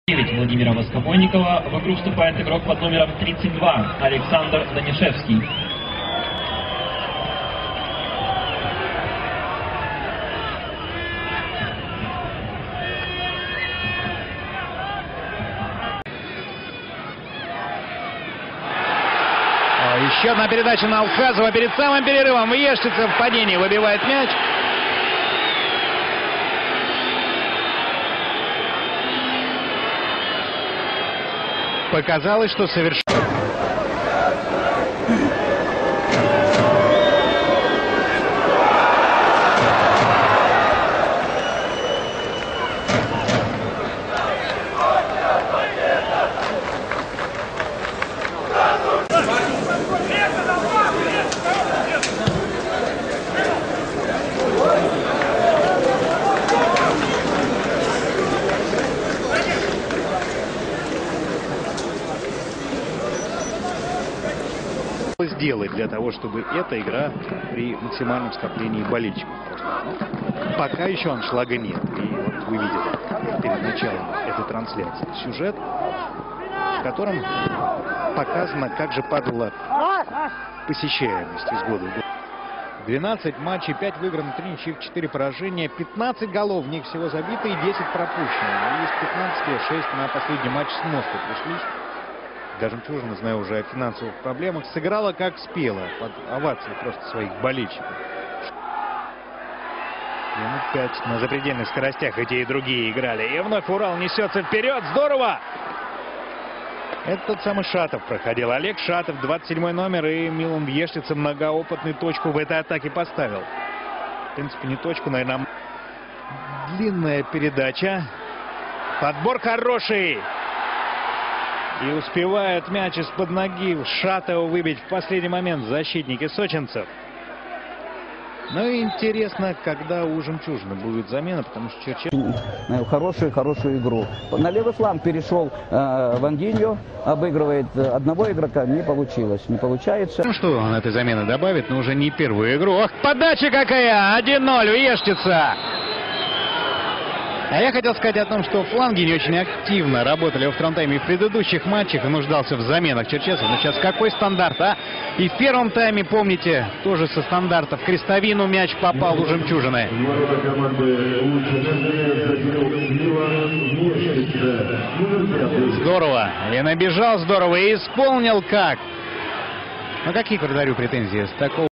Владимира Воскобойникова. В игру вступает игрок под номером 32 Александр Данишевский. Еще одна передача на Алхазова перед самым перерывом. Ешчица в падении выбивает мяч. Показалось, что совершенно... сделать для того, чтобы эта игра при максимальном скоплении болельщиков. Пока еще аншлага нет. И вот вы видели перед началом этой трансляции сюжет, в котором показано, как же падала посещаемость из года в год. 12 матчей, 5 выиграно, 3 ничьих, 4 поражения, 15 голов, в них всего забито и 10 пропущено. Из 15 6 на последний матч с Москвой пришлись. Даже Жемчужина, зная уже о финансовых проблемах, сыграла как спела, под овации просто своих болельщиков. Минут 5 на запредельных скоростях и те, и другие играли. И вновь Урал несется вперед. Здорово! Это тот самый Шатов проходил. Олег Шатов, 27 номер, и Милан Ешчица многоопытный точку в этой атаке поставил. В принципе, не точку, наверное. Длинная передача. Подбор хороший. И успевают мяч из-под ноги Шатова выбить в последний момент защитники сочинцев. Ну и интересно, когда у Жемчужины будет замена, потому что Черчесов... Хорошую игру. На левый фланг перешел Вангиньо, обыгрывает одного игрока, не получилось, не получается. Ну что он этой замены добавит, но уже не первую игру. Ох, подача какая! 1-0, Ешчица! А я хотел сказать о том, что фланги не очень активно работали во втором тайме в предыдущих матчах и нуждался в заменах Черчесов. Но сейчас какой стандарт, а? И в первом тайме, помните, тоже со стандарта в крестовину мяч попал у Жемчужины. Здорово. И набежал здорово, и исполнил как. Ну какие к вратарю претензии с такого?